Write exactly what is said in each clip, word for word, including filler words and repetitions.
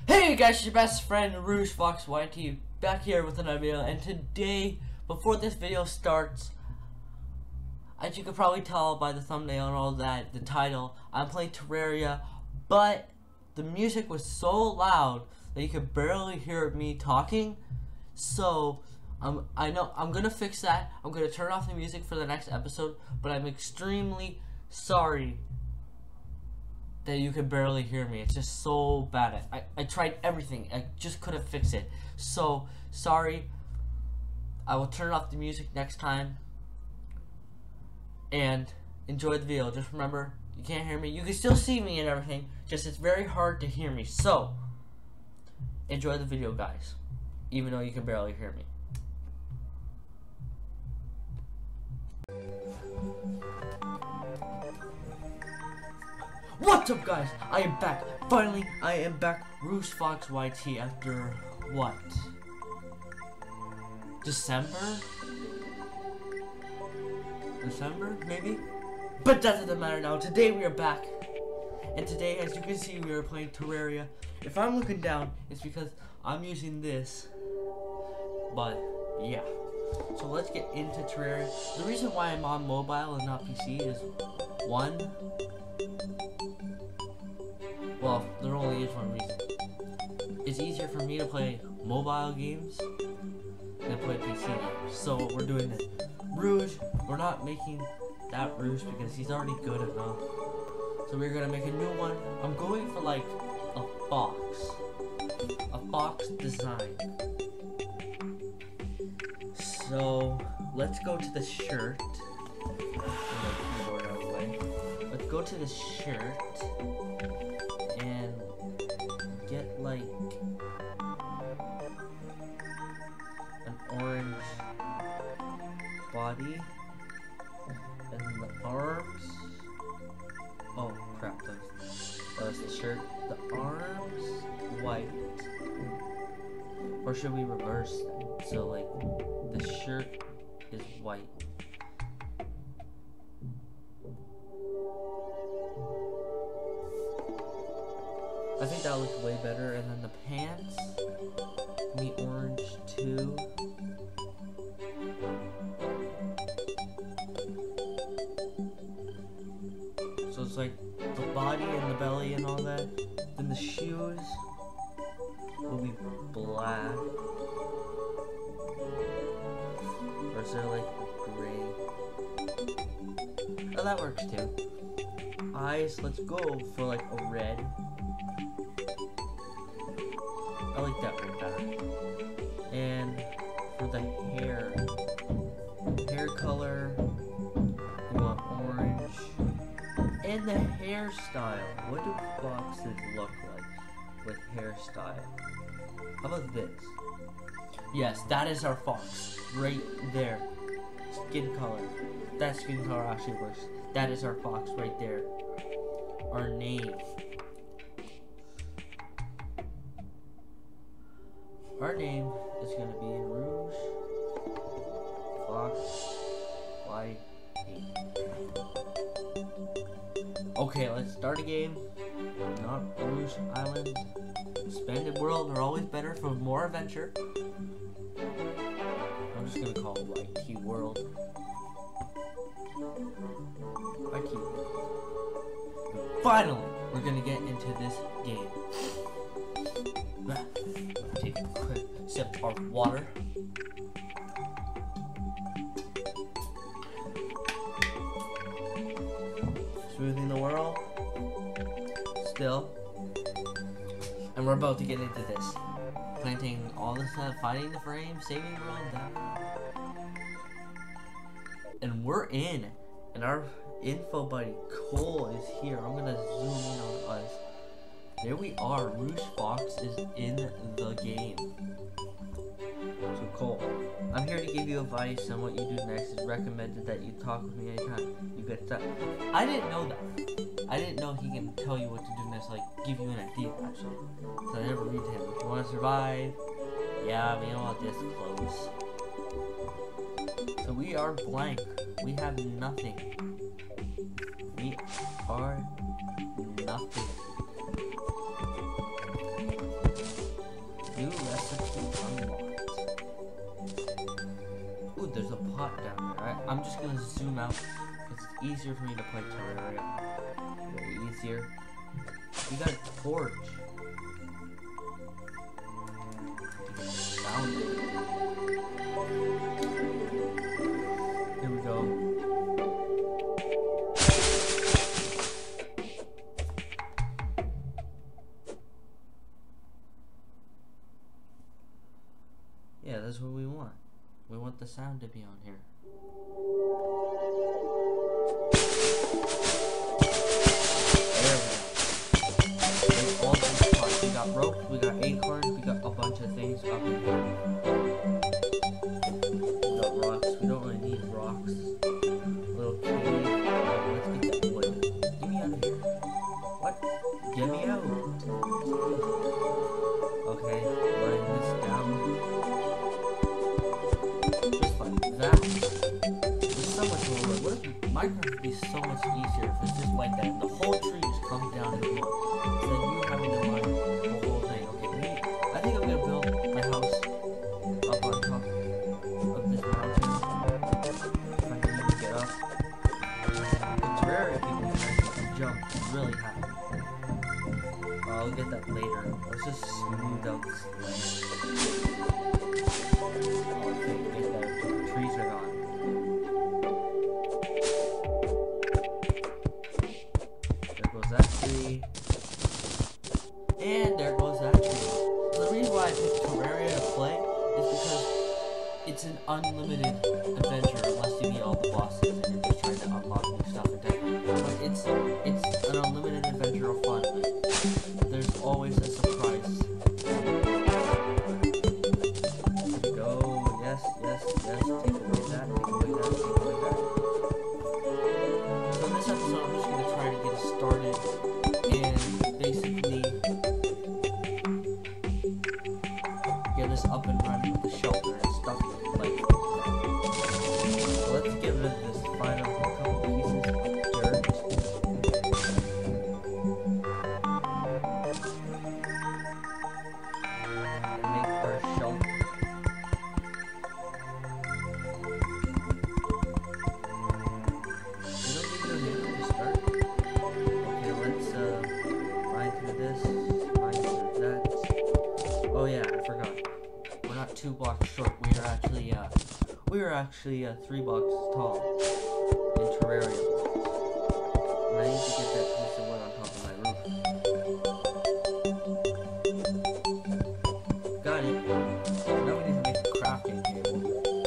Hey guys, it's your best friend Rouge Fox Y T back here with another video, and today, before this video starts, as you can probably tell by the thumbnail and all that, the title, I'm playing Terraria, but the music was so loud that you could barely hear me talking. So um, I know I'm gonna fix that. I'm gonna turn off the music for the next episode, but I'm extremely sorry that you can barely hear me. It's just so bad. I, I tried everything. I just couldn't fix it. So, sorry. I will turn off the music next time. And enjoy the video. Just remember, you can't hear me. You can still see me and everything. Just it's very hard to hear me. So, enjoy the video, guys. Even though you can barely hear me. What's up, guys? I am back. Finally, I am back. Rouge Fox Y T after what? December? December, maybe? But that doesn't matter now. Today we are back. And today, as you can see, we are playing Terraria. If I'm looking down, it's because I'm using this. But, yeah. So let's get into Terraria. The reason why I'm on mobile and not P C is, one, well, there only is one reason. It's easier for me to play mobile games than play P C games. So we're doing it. Rouge, we're not making that Rouge because he's already good enough. So we're gonna make a new one. I'm going for like a fox. A fox design. So let's go to the shirt. Let's go to the shirt. Get like an orange body and then the arms. Oh crap, that's, that's the shirt. The arms white. Or should we reverse them? So like the shirt is white. I think that looks way better, and then the pants, the orange too. So it's like the body and the belly and all that. Then the shoes will be black. Or is there like gray? Oh, that works too. Eyes, let's go for like a red. I like that one better. And for the hair, hair color, we want orange. And the hairstyle. What do foxes look like with hairstyle? How about this? Yes, that is our fox. Right there. Skin color. That skin color actually works. That is our fox right there. Our name. Our name is going to be Rouge Fox Y T. Okay, let's start a game. Not Rouge Island. Expanded World are always better for more adventure. I'm just going to call it Y T World. Y T World. Finally, we're going to get into this game. Take a quick sip of water. Smoothing the world. Still. And we're about to get into this. Planting all this stuff, fighting the frame, saving your own down. And we're in. And our info buddy Cole is here. I'm gonna zoom in on us. There we are. Rouge Fox is in the game. So Cole, I'm here to give you advice on what you do next. It's recommended that you talk with me anytime you get stuck. I didn't know that. I didn't know he can tell you what to do next, like give you an idea actually. So I never read to him. If you want to survive, yeah, we don't want this close. So we are blank. We have nothing. We are nothing. easier for me to play Terraria. Way easier. We got a torch. Found it. Here we go. Yeah, that's what we want. We want the sound to be on here. There we go. There's all these parts. We got ropes, we got acorns, we got a bunch of things up in here. We got rocks. We don't really need rocks. Little cave. Oh, let's get that wood. Get me out of here. What? Get me out. Okay, laying this down. Just like that. There's so much more. What if Minecraft would be so much easier if it's just like that? The whole tree just comes down and goes. Instead of you having to run the whole thing. Okay, we, I think I'm gonna build my house up on top of this mountain. If I can even get up. The Terraria people can jump really high. I'll get that later. Let's just smooth out this land. Oh, I can't get that. The trees are gone. There goes that tree. And there goes that tree. So the reason why I picked Terraria to play is because it's an unlimited adventure unless you beat all the bosses and you're just trying to unlock new stuff and technique. But it's it's an unlimited adventure of fun. There's always a surprise. Here we go. Yes, yes, yes. Take away that, take away that, take away that. So in this episode, I'm just going to try to get us started and basically get us up and running with the shelter and stuff like that. So let's get rid of this final couple pieces of dirt. Two blocks short. We are actually, uh, we are actually uh, three blocks tall in Terraria. And I need to get that piece of wood on top of my roof. Got it. So now we need to make a crafting table.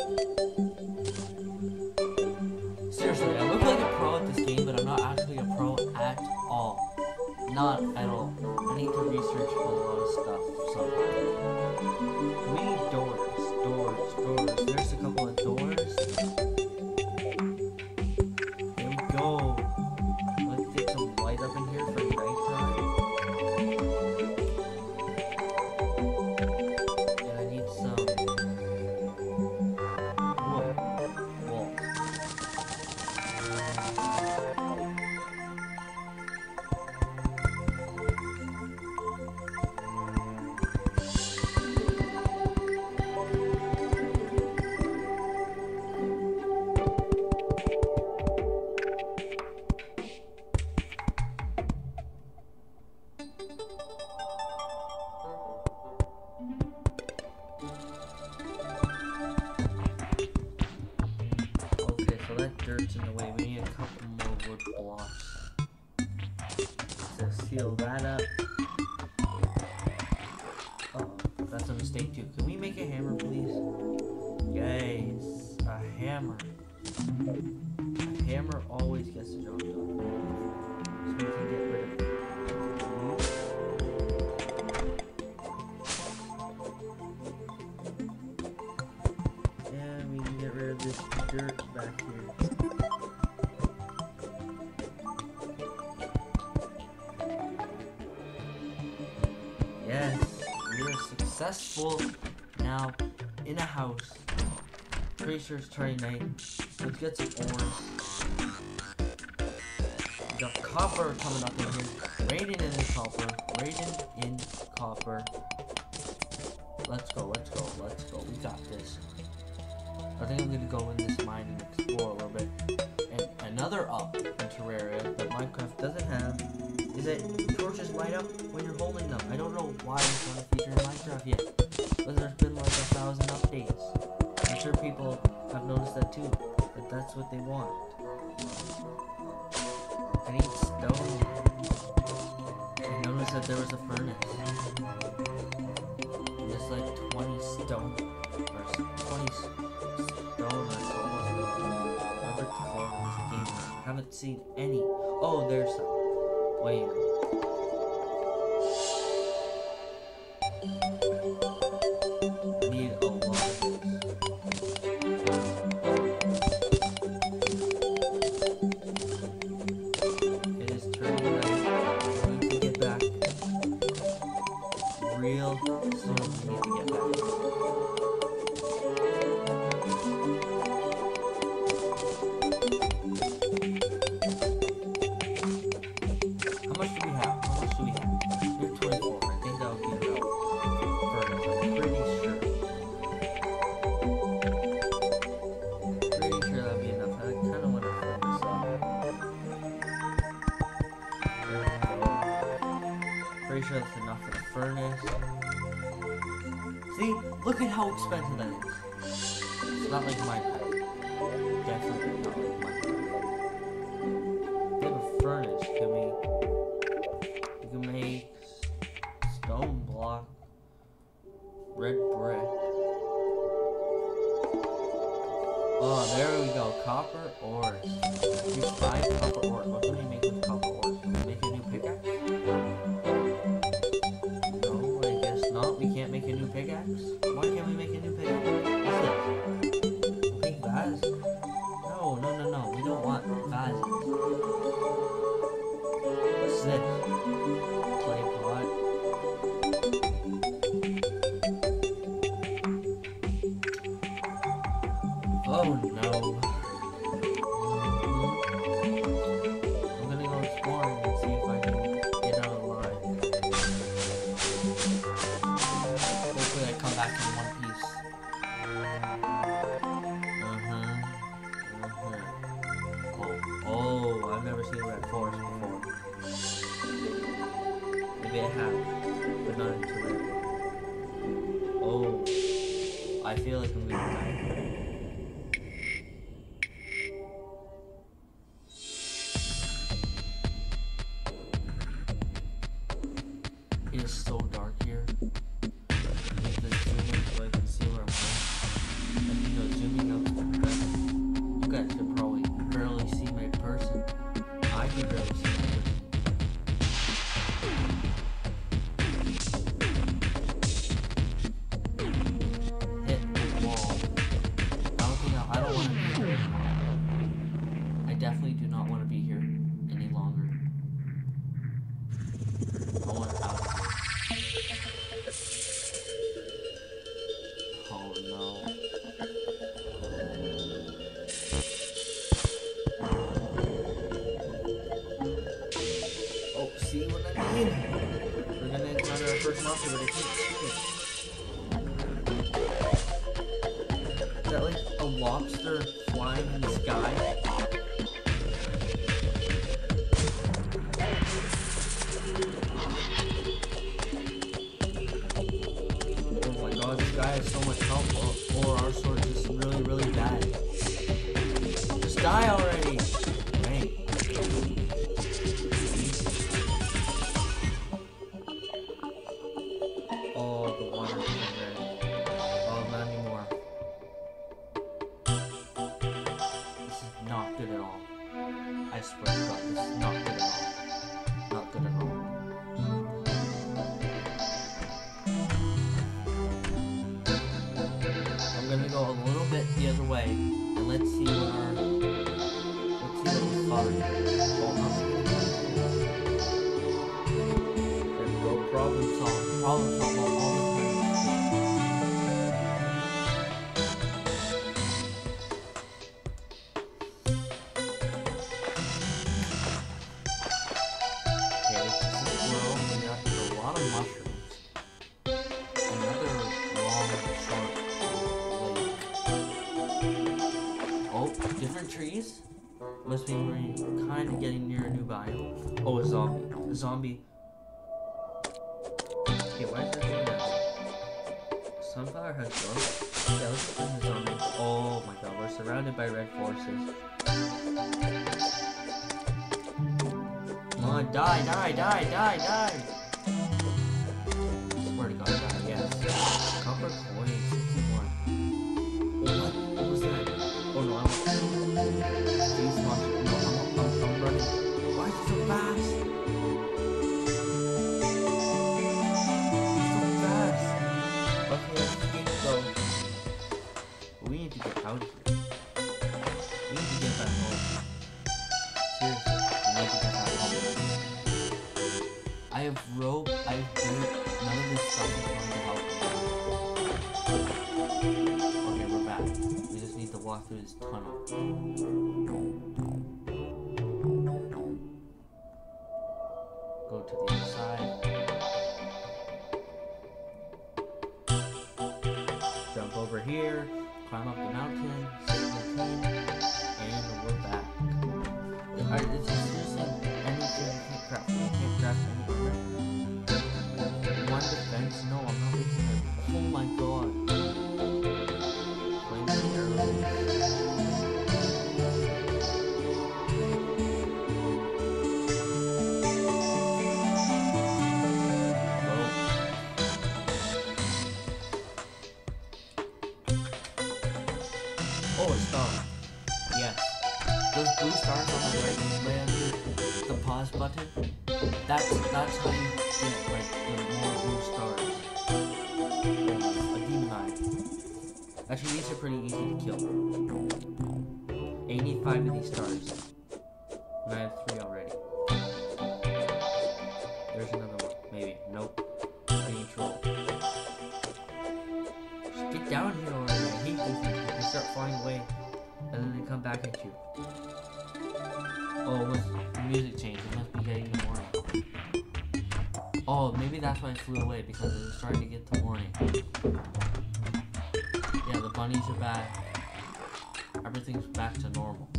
Seriously, I look like a pro at this game, but I'm not actually a pro at all. Not at all. I need to research a lot of stuff somehow. We need doors, doors, doors. There's a couple of doors. There we go. Let's get some light up in here for nighttime. And I need some wood. Walls. Dirt's in the way. We need a couple more wood blocks to seal that up. Oh, that's a mistake too. Can we make a hammer, please? Yes, a hammer. A hammer always gets the job done. So we can get rid of it. And we can get rid of this dirt back here. Yes, we are successful now in a house. Pretty sure it's turning night. Let's get some ores. We got copper coming up in here. Raiding in copper. Raiding in copper. Let's go, let's go, let's go. We got this. I think I'm gonna go in this mine and explore a little bit. And another up. why it's not a feature in Minecraft yet. But there's been like a thousand updates. I'm sure people have noticed that too. But that's what they want. I need stone. I noticed that there was a furnace. There's like twenty stone. Or twenty stone or whatever it's called in this game. I haven't seen any. Oh, there's some. Wait. Need a lot of this. It is turning red. We need to get back. Real soon we need to get back. How much do we have? How much do we have? We're twenty-four. I think that would be enough. Furnace, I'm pretty sure. Pretty sure that would be enough. I kind of want to fill this up. There we go. Pretty sure that's enough for the furnace. See? Look at how expensive that is. It's not like Minecraft. Definitely not like Minecraft. We have a furnace. Can we... You can make stone block, red brick. Oh, there we go. Copper ores. Use five copper ores. What can we make with copper ores? Can we make a new pickaxe? No, I guess not. We can't make a new pickaxe. Why can't we make a new pickaxe? What's this? Big vase? No, no, no, no. We don't want vases. What's this? Clay pot. Oh no. I'm gonna go exploring and see if I can get out alive. Hopefully I come back in one piece. Uh-huh. Uh-huh. Oh, oh, I've never seen red forest before. Maybe I have, but not into red. Oh, I feel like I'm gonna die. It is so dark here. I need to zoom in so I can see where I'm going. I think I'm zooming out is better. You guys can probably barely see my person. I can barely see my person. Hit the wall. I don't think I, I don't want to be here anymore. I definitely do not want to be here any longer. I want out of here. Oh no. Oh, see what I mean? We're gonna encounter our first monster, but I can't see it. Is that like a lobster flying in the sky? Oh my god, this guy has so much health, or, or our sword is really, really bad. Just die already! Dang. Oh, the water is red. Oh, not anymore. This is not good at all. I swear to God, this is not good at all. Not good at all. I'm gonna go a little bit the other way, and let's see what our... Let's see what we find. Oh, I'm there we go, problem solved. Problem solved all the time. Okay, it's just a squirrel, and we got a lot of mushrooms. Another long, short lake. Oh, different trees? Must mean we're kind of getting near a new biome. Oh, a zombie. A zombie. Okay, why is there no Sunflower has growth? Yeah, let's bring this on. Oh my god, we're surrounded by red forces. Come on, die, die, die, die, die! I swear to god, die, yes. Copper coin, sixty-one. Oh, what? What was that? Oh no, I'm... These monsters. No, I'm, I'm, I'm running. Why is it so fast? It's so fast. Okay, let's keep going. We need to get out of here. We need to get back home. Seriously, we need to get back home. I have rope, I have dirt, none of this stuff is going to help me. Okay, we're back. We just need to walk through this tunnel. Go to the other side. Jump over here. Climb up the mountain, seventeen, and we're back. Alright, this is seriously anything you can't craft. You can't craft anything. One defense? No, I'm not making it. Oh my god. Flaming arrows. Oh, a star. Yes. Those blue stars on the right way under the pause button, that's that's how you get like the more blue stars. Oh, a demon eye. Actually, these are pretty easy to kill. eighty-five of these stars. And I have three already. There's another one. Maybe. Nope. Any troll. Just get down here already. I hate these things. They start flying away. And then they come back at you. Oh, it was the music changed. It must be getting the morning. Oh, maybe that's why it flew away, because it was starting to get the morning. Yeah, the bunnies are back. Everything's back to normal.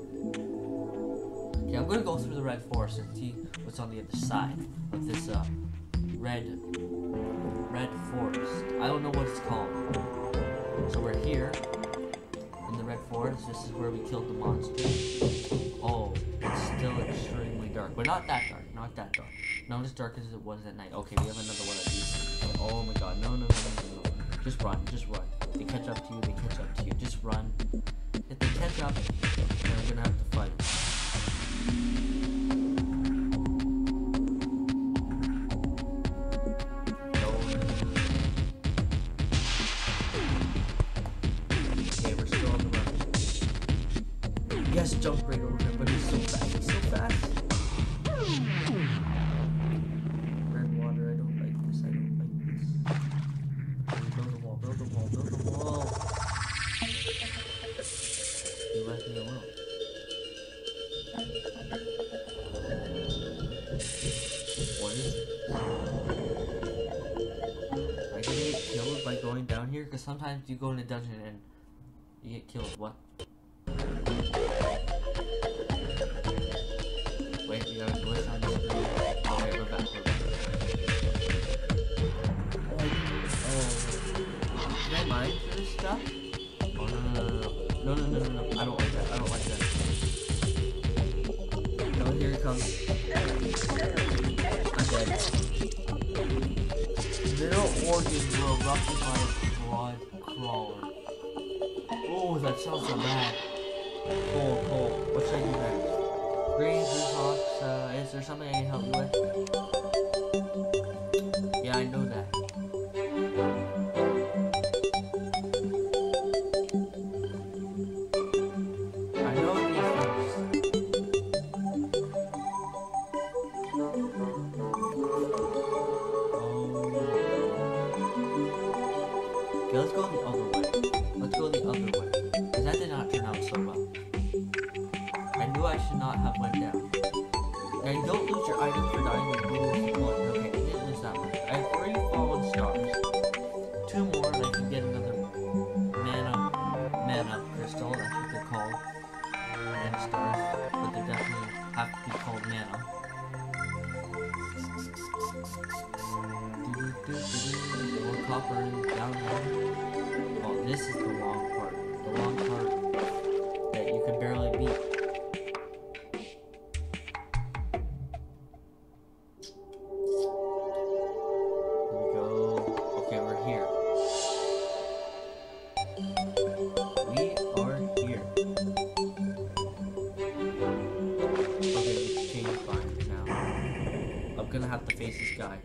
Okay, I'm gonna go through the red forest and see what's on the other side of this uh red red forest. I don't know what it's called. So we're here in the red forest. This is where we killed the monster. Oh, it's still extremely dark, but not that dark, not that dark. Not as dark as it was at night. Okay, we have another one of these. Oh my god, no, no, no, no, no. Just run, just run. They catch up to you, they catch up to you. Just run. If they catch up, then I'm gonna have to fight. Okay, we're still on the run. Yes, jump right over him, but he's so fast, he's so fast. Red water, I don't like this, I don't like this. Build a wall, build a wall, build a wall. You left me alone. What is it? I can get killed by going down here, because sometimes you go in a dungeon and you get killed. What? Wait, we got a glitch on the screen. Okay, we're back, we're back. Oh, can I mine for this stuff? Oh, no, no, no, no. No, no, no, no, no. I don't like that. I don't like that. No, here it comes. I'm dead. Middle organs were erupted by a broad crawler. Oh, that sounds so bad. Cole, Cole, what should I do next? Green, blue hawks, uh, is there something I can help you with? Yeah, I know that. I know these things. Oh. Okay, let's go the other way. Let's go the other way. Because that did not turn out so well. I knew I should not have went down. Now you don't lose your item for dying with blue one. Okay, I didn't lose that one. I have three fallen stars. Two more and I can get another mana mana crystal, that's what they're called. Mana stars. But they definitely have to be called mana. More copper down there. Oh, this is the long part. The long part that you can barely beat. Here we go. Okay, we're here. We are here. Okay, we change bind now. I'm gonna have to face this guy.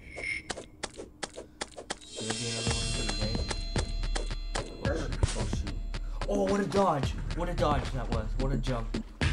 Oh shoot. Oh, what a dodge! What a dodge that was. What a jump.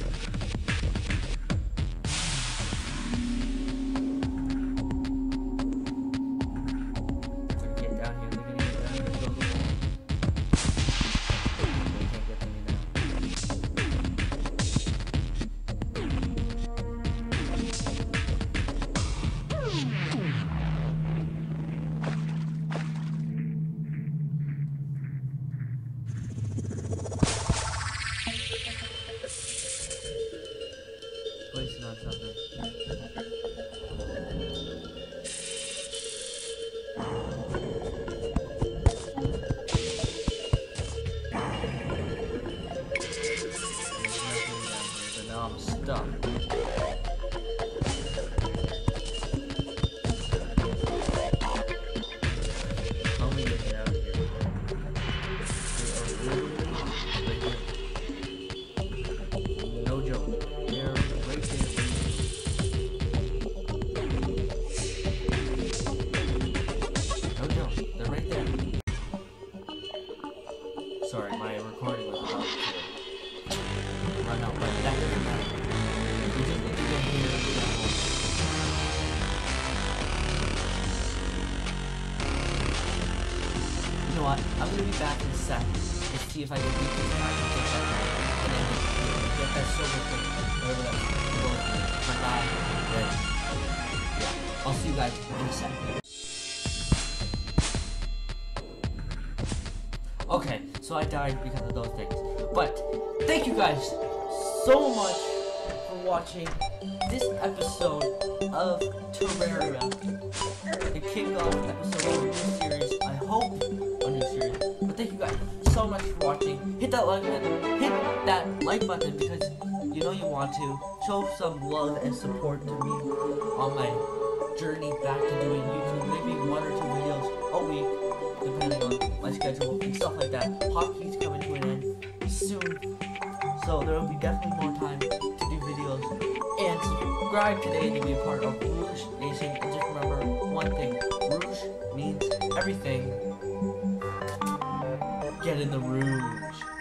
They're gonna get down here. They're gonna get down here. Go, go, go. They can't get to me now. Placing on something. But now I'm stuck. How am I gonna get out of here? No joke. They're right there. No joke. They're right there. Sorry, my recording was about to run out, but that doesn't matter. We just need to get here and get home. You know what? I'm gonna be back in a sec to see if I can beat this guy and get that guy. And then get that silver thing. Whatever that's going to be. My guy. Then, yeah. I'll see you guys in a sec. Okay, so I died because of those things. But, thank you guys so much for watching this episode of Terraria. The kickoff episode of a new series. I hope a new series. But thank you guys so much for watching. Hit that like button. Hit that like button because you know you want to. Show some love and support to me on my journey back to doing YouTube. Maybe one or two videos a week, depending on my schedule and stuff like that. Hockey's coming to an end soon, so there will be definitely more time to do videos. And subscribe today to be a part of Rouge Nation. And just remember one thing: Rouge means everything. Get in the Rouge.